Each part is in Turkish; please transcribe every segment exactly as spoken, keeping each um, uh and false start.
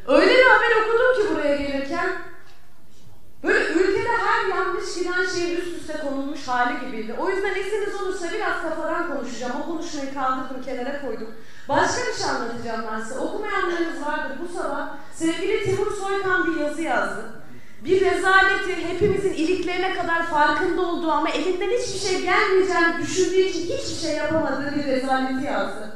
Öyle bir haber okudum ki buraya gelirken, böyle ülkede her yanlış giden şeyin üst üste konulmuş hali gibiydi. O yüzden esiniz olursa biraz kafadan konuşacağım. O konuşmayı kaldırdım, kenara koydum. Başka bir şey anlatacağım ben size. Okumayanlarınız vardır. Bu sabah sevgili Timur Soykan bir yazı yazdı. Bir rezaleti, hepimizin iliklerine kadar farkında olduğu ama elinden hiçbir şey gelmeyeceğini düşündüğü için hiçbir şey yapamadığı bir rezaleti yazdı.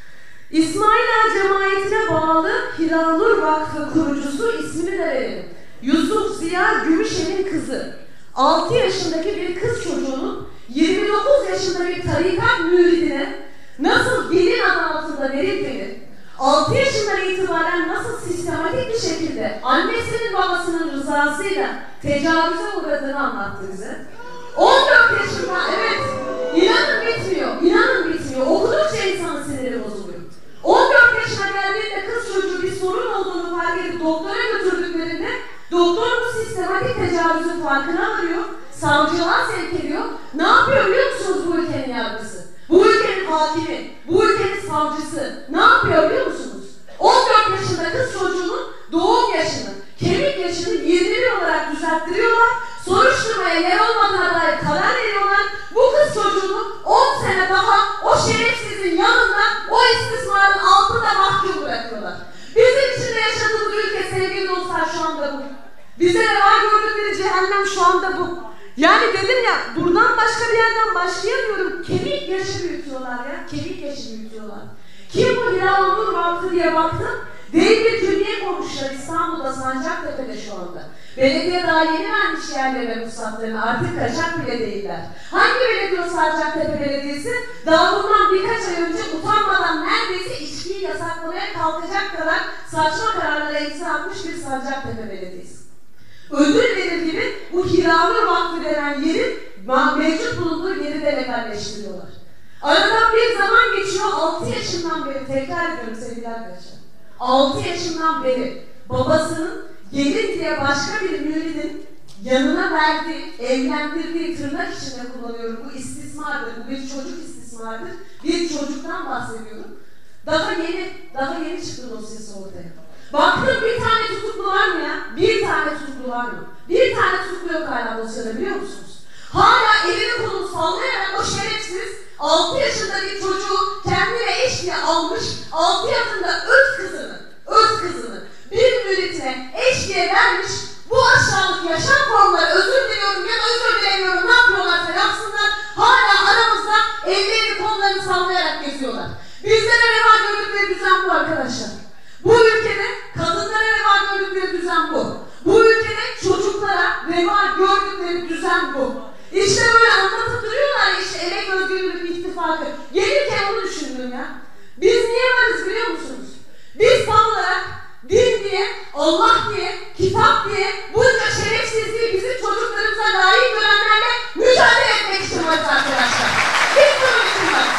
İsmail Ağa cemaatine bağlı Hiranur Vakfı kurucusu, ismini de verelim, Yusuf Ziya Gümüşel'in kızı, altı yaşındaki bir kız çocuğunun yirmi dokuz yaşında bir tarikat müridine nasıl gelin adı altında verildiğini, altı yaşından itibaren nasıl sistematik bir şekilde annesinin babasının rızasıyla tecavüze uğradığını anlattı bize. on dört yaşında, evet, inanın bitmiyor, inanın bitmiyor, okudukça insanın siniri bozuluyor. on dört yaşına geldiğinde kız çocuğu bir sorun olduğunu fark edip doktora götürdüklerinde doktor bu sistematik tecavüzün farkına varıyor, savcılığa sevk ediyor. Ne yapıyor biliyor musunuz bu ülkenin yargısı? Bu ülkenin hakimi, bu ülkenin savcısı ne yapıyor biliyor musunuz? on dört yaşında kız çocuğunun doğum yaşını, kemik yaşını yirmi bir olarak düzelttiriyorlar. Soruşturmaya yer olmadığına dair karar veriyorlar. Bu kız çocuğunu on sene daha o şerefsizin yanında, o istismarın altında mahkum bırakıyorlar. Bizim içinde yaşadığımız ülke sevgili dostlar şu anda bu. Bize reva gördükleri cehennem şu anda bu. Yani dedim ya, buradan başka bir yerden başlayamıyorum. Kemik yaşı büyütüyorlar ya, kemik yaşı büyütüyorlar. Kim bu Hiranur Vakfı diye baktım. Dev bir külliye kurmuşlar İstanbul'da, Sancaktepe'de şu anda. Belediye daha yeni vermiş yerlerine ruhsatlarını, artık kaçak bile değiller. Hangi belediye o Sancaktepe Belediyesi? Daha bundan birkaç ay önce utanmadan neredeyse içkiyi yasaklamaya kalkacak kadar saçma kararlara imza atmış bir Sancaktepe Belediyesi. Ödül verir gibi bu Hiranur Vakfı denen yerin mevcut bulunduğu yeri de legalleştiriyorlar. Aradan bir zaman geçiyor, altı yaşından beri, tekrar ediyorum sevgili arkadaşlar, altı yaşından beri babasının gelin diye başka bir müridin yanına verdiği, evlendirdiği, tırnak içinde kullanıyorum, bu istismardır, bu bir çocuk istismardır, bir çocuktan bahsediyorum. Daha yeni, daha yeni çıktı dosyası ortaya. Baktım bir tane tutuklu var mı ya? Bir tane tutuklu var mı? Bir tane tutuklu yok hala dosyada, biliyor musunuz? Hala elini kolunu sallayarak o şerefsiz altı yaşında bir çocuğu kendine eş diye almış, altı yaşında öz kızını, öz kızını bir müritine eş diye vermiş. Bu aşağılık yaşam formları, özür diliyorum ya da özür dilemiyorum, ne yapıyorlarsa yapsınlar, hala aramızda ellerini kollarını sallayarak geziyorlar. Bizlere reva gördükleri düzen bu arkadaşlar. Bu ülkede kadınlara reva gördükleri düzen bu. Bu ülkede çocuklara reva gördükleri düzen bu. İşte böyle anlatıp duruyorlar ya, işte emek özgürlük ittifakı. Gelirken onu düşündüm ya. Biz niye varız biliyor musunuz? Biz tam olarak din diye, Allah diye, kitap diye bunca şerefsizliği bizim çocuklarımıza layık görenlerle mücadele etmek için varız arkadaşlar. Biz bunun için varız.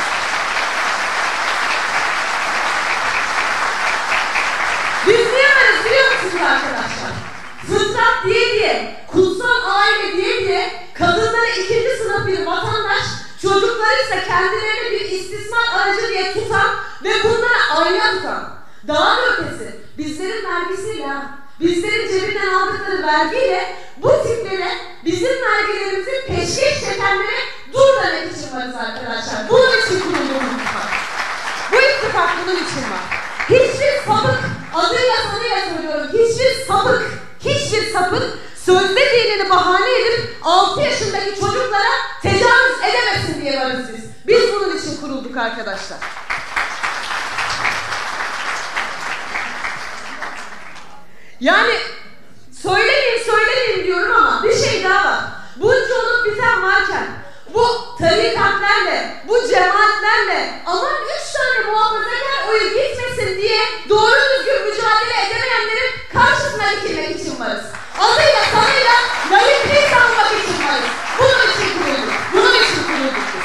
Biz niye varız biliyor musunuz arkadaşlar? Fıtrat diye diye, kutsal aile diye diye kadınları ikinci sınıf bir vatandaş, çocukları ise kendilerini bir istismar aracı diye tutan ve bunlara ayna tutan. Daha da ötesi, bizlerin vergisiyle, bizlerin cebinden aldıkları vergiyle bu tiplere, bizim vergilerimizi peşkeş çekenlere dur demek için varız arkadaşlar. Bunun için kurulduğu ittifak. Bu ittifak bunun için var. Hiçbir sapık, adıyla sanıyla söylüyorum, hiçbir sapık, hiçbir sapık sözde dinini bahane edip altı yaşındaki çocuklara tecavüz edemesin diye varız biz. Biz bunun için kurulduk arkadaşlar. Yani söylemeyeyim söylemeyeyim diyorum ama bir şey daha var. Bunca olup biten varken bu tarikatlerle, bu cemaatlerle aman üç tane muhafazakar oyu gitmesin diye doğru düzgün mücadele edemeyenlerin karşısına dikilmek için varız. Adıyla sanıyla layıklığı savunmak için varız. Bunun için kurulduk. Bunun için kurulduk biz.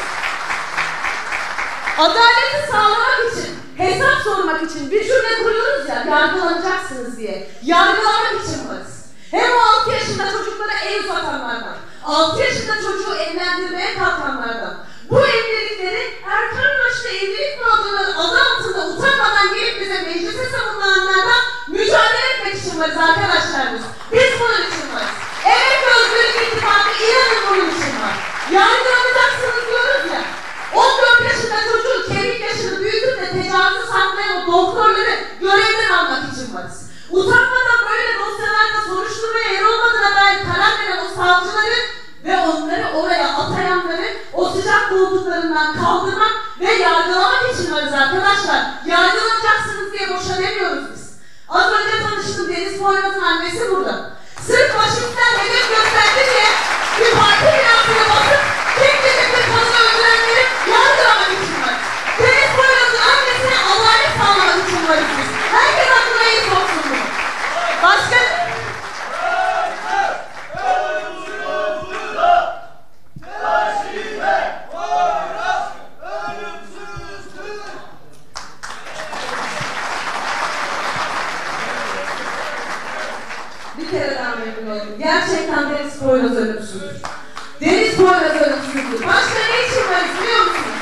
Adaleti sağlamak için, hesap sormak için bir cümle kuruyoruz ya, yargılanacaksınız diye. Yargılamak için varız. Hem o altı yaşında çocuklara el uzatanlardan, altı yaşında çocuğu evlendirmeye kalkanlardan, bu evlilikleri erken yaşta evlilik mağdurları adı altında utanmadan gelip bize meclise savunulanlardan mücadele etmek varız arkadaşlar biz. Biz bunun için varız. Emek ve Özgürlük İttifakı inanın bunun için var. Yargılanacaksınız diyoruz ya. on dört yaşında çocuğu kemik yaşını büyütüp de tecavüzü saklayan o doktorları görevden almak için varız. Utanmadan böyle dosyalarda soruşturmaya yer olmadığına dair karar veren o savcıları ve onları oraya atayanları o sıcak koltuklarından kaldırmak ve yargılamak için varız arkadaşlar. Yargılanacaksınız diye boşa demiyoruz biz. Az önce tanıştım, Deniz Poyraz'ın annesi burada. Sırf faşistler hedef gösterdi diye bir parti binasına basıp tek hedefle kadını öldürenleri yargılamak için varız. Deniz Poyraz'ın annesine adalet sağlamak için varız biz. Herkes aklına iyi soksun bunu. Başka... Bir kere daha memnun oldum. Gerçekten Deniz Poyraz ölümsüzdür. Deniz Poyraz ölümsüzdür. Başka ne için varız biliyor musunuz?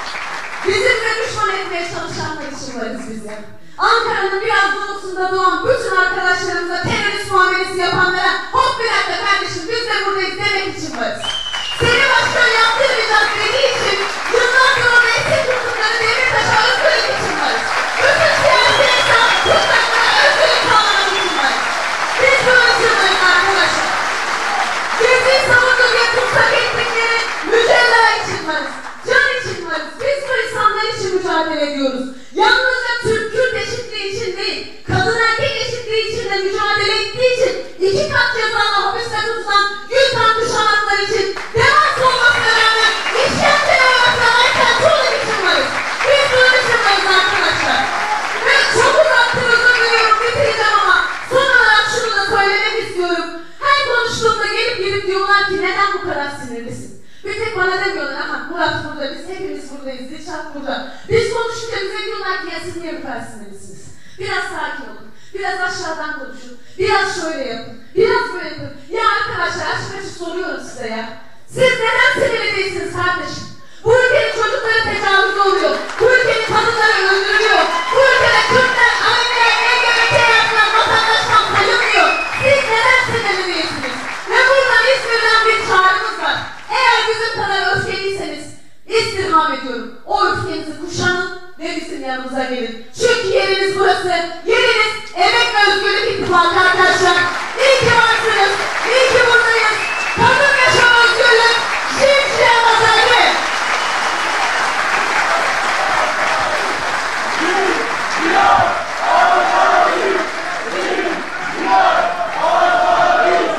Bizimle düşman etmeye çalışanlar için varız biz ya. Ankara'nın biraz doğusunda doğan bütün arkadaşlarımıza terörist muamelesi yapanlara hop bir dakika kardeşim biz de buradayız demek için varız. Seni başkan yaptırmayacağız dediği için yıllar sonra eski tutukları Demirtaş'a özgürlük için varız. Bütün siyasi insan tutuklara özgürlük sağlamak için varız. Biz böyle sırlarız arkadaşlar. Gezdiği savunduğu diye tutsak ettikleri mücadele için varız. Can için varız. Biz bu insanlar için mücadele ediyoruz. Yalnızca Türk-Kürt eşitliği için değil, kadın erkek eşitliği için de mücadele ettiği için iki kat cezalı hapiste tutulan Gültan Kuşanaklar için devamlı olmasına rağmen işkence ve ayakta çoğunluk için varız. Biz bunun için varız arkadaşlar. Ve çok uzattım, özür diliyorum, bitireceğim ama son olarak şunu da söylemek istiyorum. Her konuştuğumda gelip gelip diyorlar ki neden bu kadar sinirlisin? Bir tek bana demiyorlar ama Murat burada, biz hepimiz buradayız, Dilşat burada. Biz konuşunca bize diyorlar ki ya siz niye bu kadar sinirlisiniz? Biraz sakin olun, biraz aşağıdan konuşun, biraz şöyle yapın, biraz böyle yapın. Ya arkadaşlar açık açık soruyorum size ya. Siz neden sinirli değilsiniz kardeşim? Bu ülkenin çocukları tecavüz oluyor, bu ülkenin kadınları öldürülüyor, bu ülkede Kürtler, Aleviler, L G B T yapılan vatandaştan sayılmıyor. Siz neden sinirli değilsiniz? Ve buradan İzmir'den bir çağrımız var. Eğer bizim kadar öfkeliyseniz istirham ediyorum. O öfkenizi kuşanın ve bizim yanımıza gelin. Çünkü yeriniz burası. Yeriniz Emek ve Özgürlük İttifakı arkadaşlar.